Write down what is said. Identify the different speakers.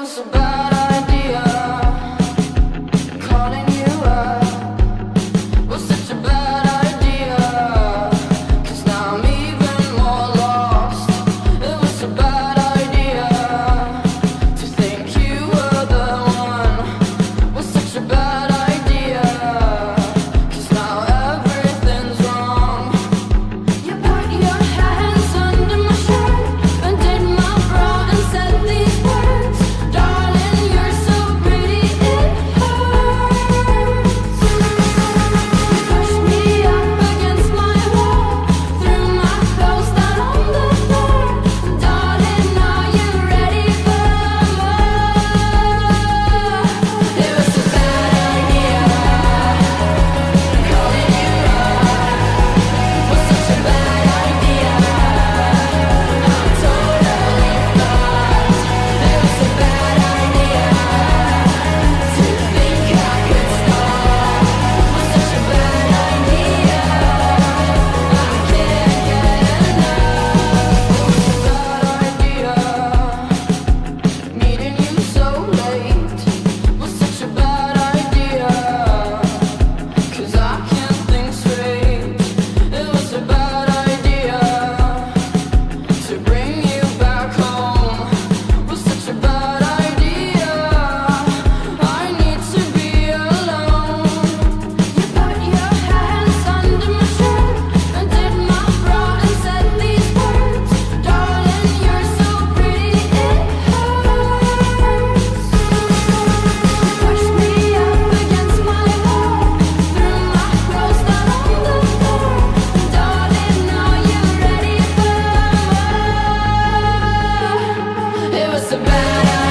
Speaker 1: was a bad idea. Calling you up was such a bad idea. 'Cause now I'm even more lost. It was a bad idea to think you were the one. Was such a bad idea. 'Cause now everything's wrong. You put your hands under my shirt, undid my bra and said these words. Darling, you're so pretty, it hurts. You pushed me up against my wall, threw my clothes down on the floor. Darling, are you ready for more? It was a bad idea. Calling you up was such a bad idea. I'm totally fucked. It was a bad idea to think I could stop. Was such a bad idea. I can't get enough. It was a bad idea. Meeting you so late was such a bad idea. 'Cause I can't think straight. It was a bad idea to bring you back home. Was such a bad idea. I need to be alone. You put your hands under my shirt, undid my bra and said these words. Darling, you're so pretty, it hurts. You pushed me up against my wall, threw my clothes down on the floor. Darling, are you ready for more? It was a bad idea.